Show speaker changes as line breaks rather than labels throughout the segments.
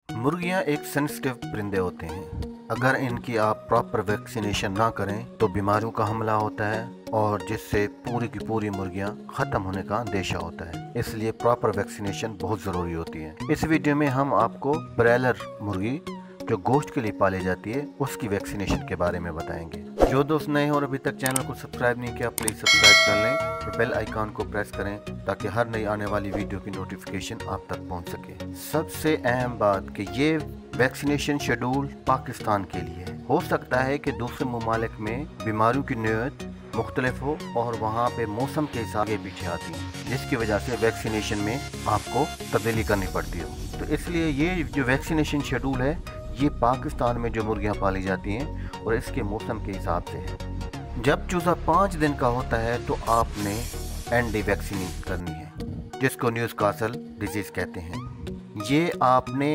मुर्गियां एक सेंसिटिव परिंदे होते हैं। अगर इनकी आप प्रॉपर वैक्सीनेशन ना करें तो बीमारियों का हमला होता है और जिससे पूरी की पूरी मुर्गियां ख़त्म होने का अंदेशा होता है। इसलिए प्रॉपर वैक्सीनेशन बहुत ज़रूरी होती है। इस वीडियो में हम आपको ब्रॉयलर मुर्गी जो गोश्त के लिए पाली जाती है उसकी वैक्सीनेशन के बारे में बताएंगे। जो दोस्त नए हो और अभी तक चैनल को सब्सक्राइब नहीं किया, प्लीज़ सब्सक्राइब कर लें और बेल आइकॉन को प्रेस करें ताकि हर नई आने वाली वीडियो की नोटिफिकेशन आप तक पहुंच सके। सबसे अहम बात कि ये वैक्सीनेशन शेड्यूल पाकिस्तान के लिए है। हो सकता है कि दूसरे ममालिक में बीमारियों की नौयत मुख्तलिफ हो और वहाँ पे मौसम के हिसाब आगे पीछे आती है, जिसकी वजह से वैक्सीनेशन में आपको तब्दीली करनी पड़ती हो। तो इसलिए ये जो वैक्सीनेशन शेड्यूल है ये पाकिस्तान में जो मुर्गियाँ पाली जाती हैं और इसके मौसम के हिसाब से है। जब चूज़ा 5 दिन का होता है तो आपने एंटी वैक्सीन करनी है, जिसको न्यूज़कासल डिजीज़ कहते हैं। ये आपने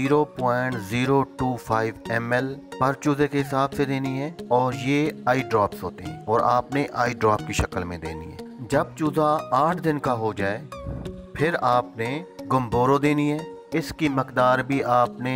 0.025 ml पर चूज़े के हिसाब से देनी है और ये आई ड्रॉप्स होते हैं और आपने आई ड्रॉप की शक्ल में देनी है। जब चूज़ा 8 दिन का हो जाए फिर आपने गम्बोरो देनी है। इसकी मकदार भी आपने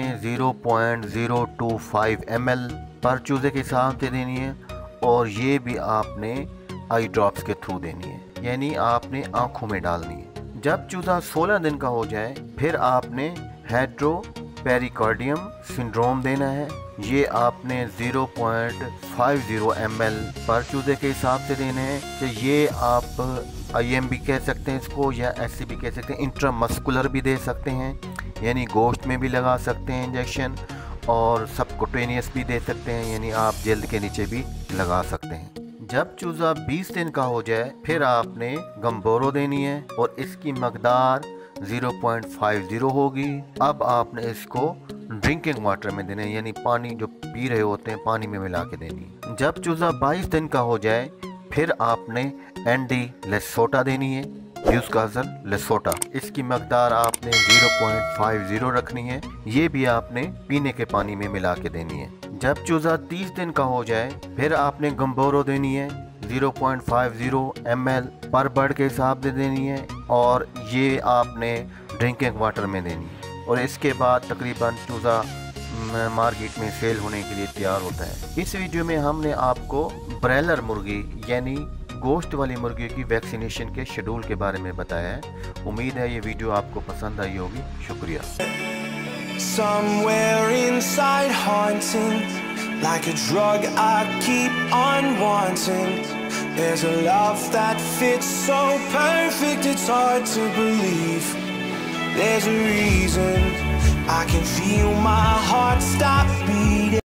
0.025 ml पर चूज़े के हिसाब से देनी है और ये भी आपने आई ड्रॉप्स के थ्रू देनी है, यानी आपने आँखों में डालनी है। जब चूज़ा 16 दिन का हो जाए फिर आपने हेट्रोपेरिकार्डियम सिंड्रोम देना है। ये आपने 0.50 ml पर चूज़े के हिसाब से देने हैं। तो ये आप IM भी कह सकते हैं इसको या ऐसे भी कह सकते हैं, इंट्रामस्कुलर भी दे सकते हैं, यानी गोश्त में भी लगा सकते हैं इंजेक्शन, और सबकुटेनियस भी दे सकते हैं, यानी आप जल्द के नीचे भी लगा सकते हैं। जब चूज़ा 20 दिन का हो जाए फिर आपने गम्बोरो देनी है और इसकी मकदार 0.50 होगी। अब आपने इसको ड्रिंकिंग वाटर में देना है, यानी पानी जो पी रहे होते हैं पानी में मिला के देनी है। जब चूज़ा 22 दिन का हो जाए फिर आपने एंडी लेसोटा देनी है, न्यूज़कासल लेसोटा। इसकी मकदार आपने 0.50 रखनी है, ये भी आपने पीने के पानी में मिला के देनी है। जब चूज़ा 30 दिन का हो जाए फिर आपने गम्बोरो देनी है, 0.50 ml पर बर्ड के हिसाब से देनी है और ये आपने ड्रिंकिंग वाटर में देनी है। और इसके बाद तकरीबन चूज़ा मार्केट में सेल होने के लिए तैयार होता है। इस वीडियो में हमने आपको ब्रॉयलर मुर्गी यानी गोश्त वाली मुर्गी की वैक्सीनेशन के शेड्यूल के बारे में बताया है। उम्मीद है ये वीडियो आपको पसंद आई होगी। शुक्रिया।
Somewhere inside haunting, like a drug I keep on wanting. There's a love that fits so perfect it's hard to believe. There's a reason I can feel my heart stop beating.